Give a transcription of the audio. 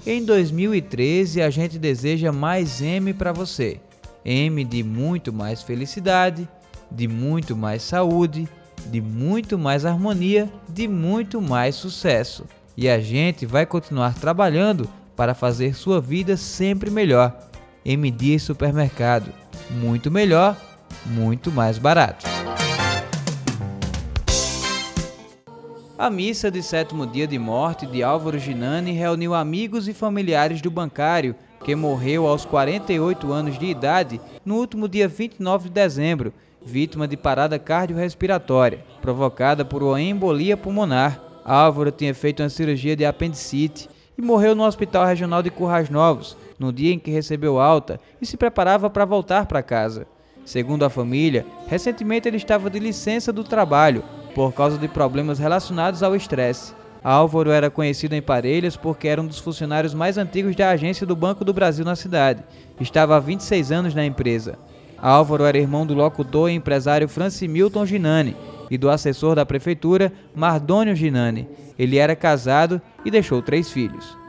Em 2013, a gente deseja mais M para você. M de muito mais felicidade, de muito mais saúde, de muito mais harmonia, de muito mais sucesso. E a gente vai continuar trabalhando para fazer sua vida sempre melhor. M Dias Supermercado. Muito melhor, muito mais barato. A missa de 7º dia de morte de Álvaro Ginani reuniu amigos e familiares do bancário, que morreu aos 48 anos de idade no último dia 29 de dezembro, vítima de parada cardiorrespiratória, provocada por uma embolia pulmonar. Álvaro tinha feito uma cirurgia de apendicite e morreu no Hospital Regional de Currais Novos, no dia em que recebeu alta e se preparava para voltar para casa. Segundo a família, recentemente ele estava de licença do trabalho, por causa de problemas relacionados ao estresse. Álvaro era conhecido em Parelhas porque era um dos funcionários mais antigos da agência do Banco do Brasil na cidade. Estava há 26 anos na empresa. Álvaro era irmão do locutor e empresário Francimilton Ginani e do assessor da prefeitura, Mardônio Ginani. Ele era casado e deixou 3 filhos.